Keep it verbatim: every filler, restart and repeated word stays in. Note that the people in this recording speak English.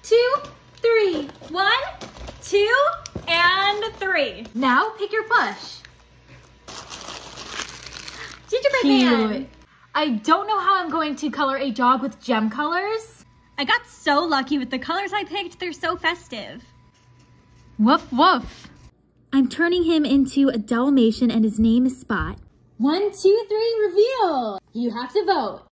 two, three. One, two, and three. Now pick your plush. Gingerbread man. I don't know how I'm going to color a dog with gem colors. I got so lucky with the colors I picked. They're so festive. Woof, woof. I'm turning him into a Dalmatian and his name is Spot. One, two, three, reveal. You have to vote.